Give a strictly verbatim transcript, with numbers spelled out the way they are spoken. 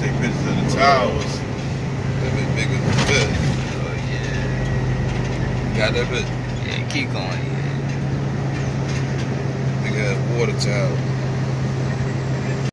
take pictures of the towers. That bit bigger than that. Oh yeah. Got that bit? Yeah, keep going. Yeah. Big ass water tower.